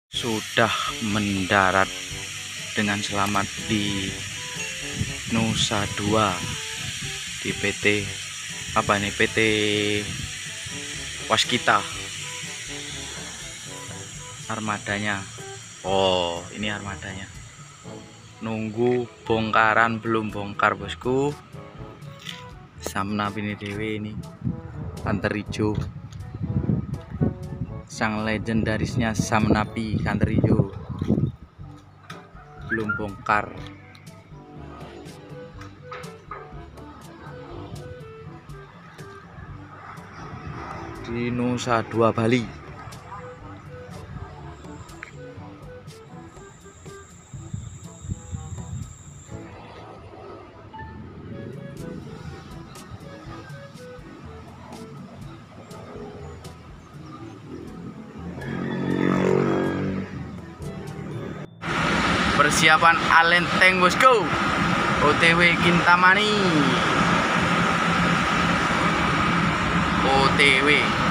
Sudah mendarat dengan selamat di Nusa Dua di PT apa nih, PT Waskita armadanya. Oh, ini armadanya. Nunggu bongkaran, belum bongkar bosku. Samnap ini dewe ini Kanter Ijo, sang legendarisnya Samnapi Kanter Ijo belum bongkar. Di Nusa Dua Bali. Persiapan Alenteng bosku, OTW Kintamani. OTW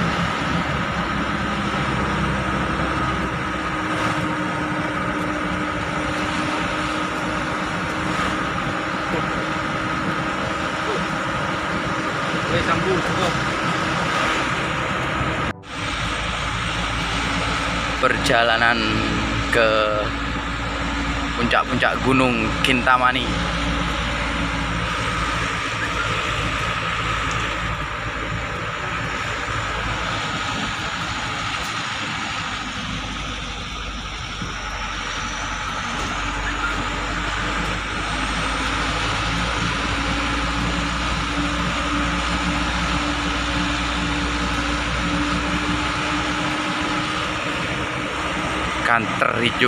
perjalanan ke puncak-puncak Gunung Kintamani. Kanter Ijo.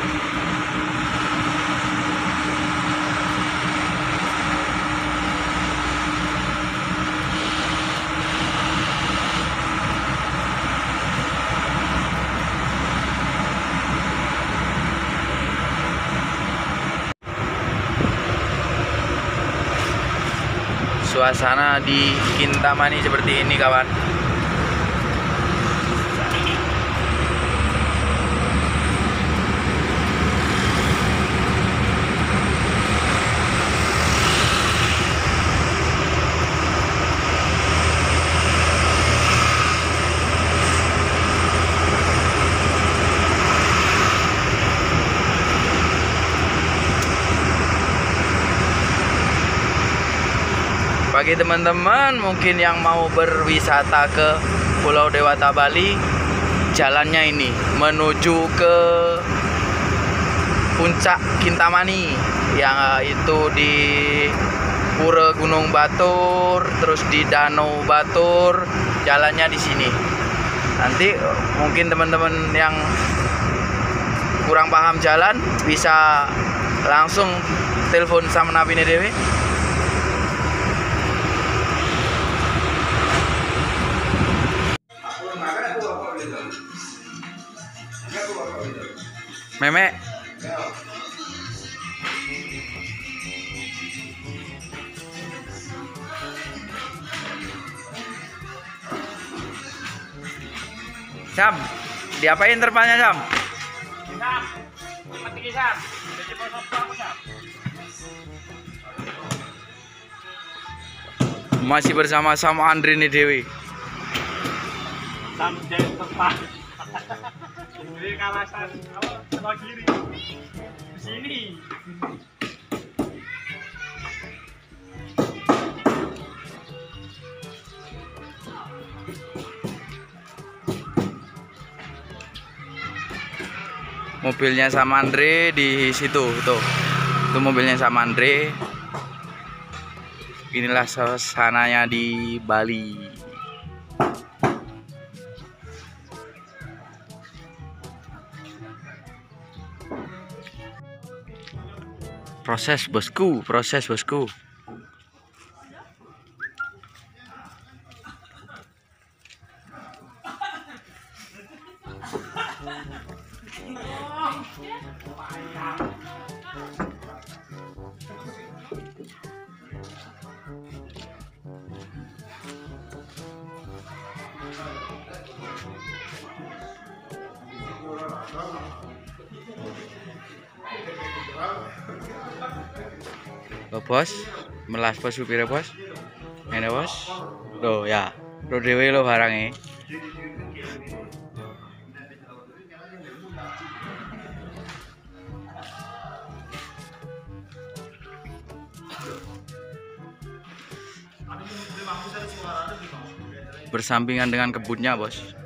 Suasana di Kintamani seperti ini kawan. Bagi teman-teman mungkin yang mau berwisata ke Pulau Dewata Bali, jalannya ini menuju ke puncak Kintamani, yang itu di Pura Gunung Batur, terus di Danau Batur, jalannya di sini. Nanti mungkin teman-teman yang kurang paham jalan bisa langsung telepon sama Nabi Dewi. Meme. Sam, diapain terpalnya Sam? Masih bersama sama Andri nih Dewi. Sam jadi tepat. Di kawasan sebelah kiri. Di sini. Mobilnya sama Andre di situ tuh. Itu mobilnya sama Andre. Inilah suasananya di Bali. Proses bosku, proses bosku. Oh, bos, melas bos supirnya bos. Ini bos. Loh ya, lo dewe lo barangnya. Bersampingan dengan kebunnya bos.